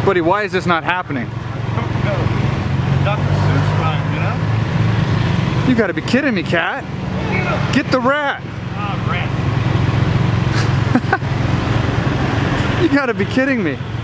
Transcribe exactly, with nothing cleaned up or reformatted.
Buddy, why is this not happening? Doctor Seuss rhyme, you know? You gotta be kidding me, cat. Get the rat. Ah, rat. You gotta be kidding me.